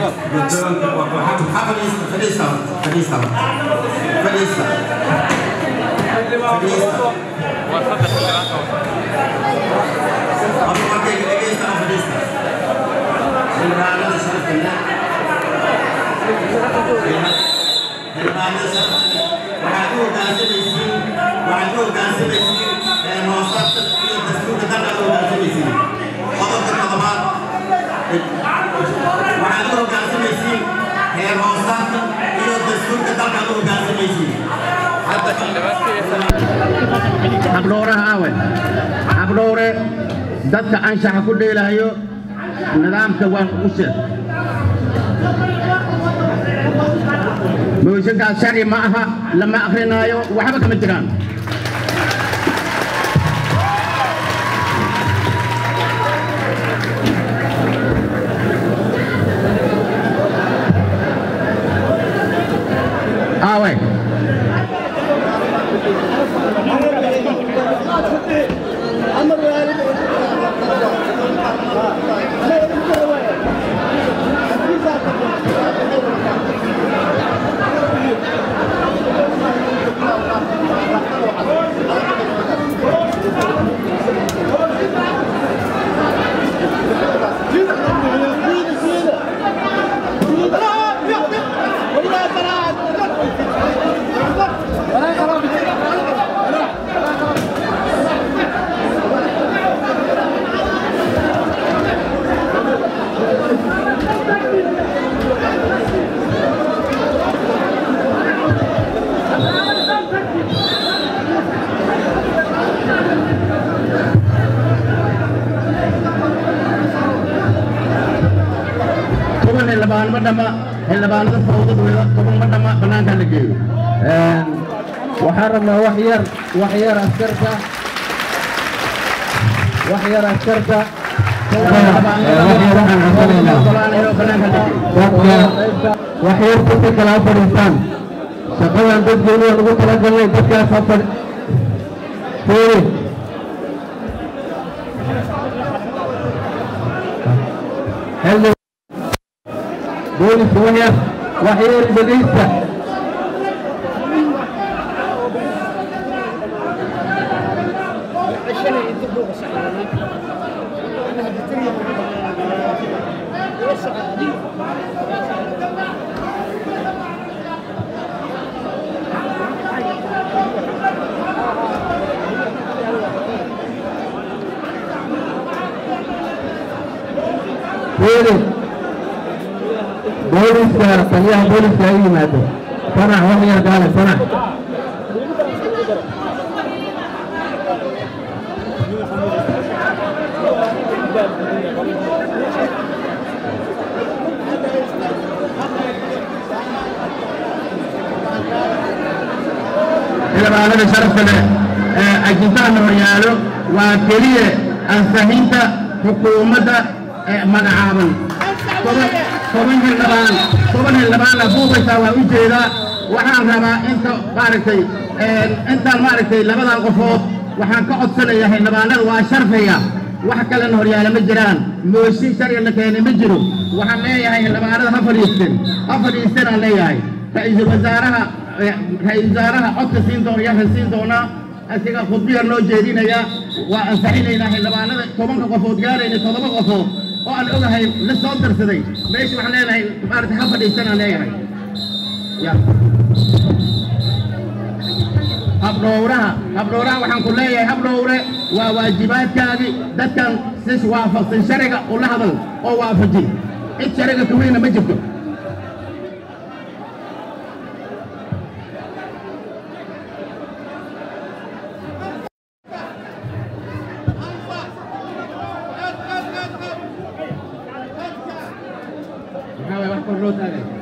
habdhowre dadka anshaxa ku dheelahayo nidaamka waan u sheeg mooshinkaas sharci ma aha lama akrinaayo waxba kama jiraan وحرمنا وحير أسكرتا وحير كنت كلام فريستان شكرا تدخلوا ونقول كلام جميل تدخل سفر فوري هلو بوليس وحير بديسة بوليس صليها بوليس أي مادة صنع وحي قال صنع إذا ما هذا شرف أجزاء نوريالو وكلية السهينة حكومة مقعابا طبعا اللبان أبوه وجهه وحان ربا انت ماركتي انت ماركتي لبدا القفوف وحان كعدسنيا هي لبانada waa sharfaya wax kale noo yaala ma jiraan mooshi shariga la keenay ma jiro waxaan leeyahay labaanada ha fadhiisteen aan leeyahay ra'iisul wasaaraha codka siin doona asiga khudbiga noo jeedinaya waa ansaxinaynaa labaanada 10 qofood gaarayna 7 qofood oo aan ogahay la soo darsaday meesha waxaan leeyahay maaragtay ha fadhiisteen aan leeyahay habdhowraha waxaan ku leeyahay habdhowre waa waajibaadkaagii dadkan si waafaqsan shariga ula hadal oo waafajin cid shariga ka weyna ma jirto wax ku rootay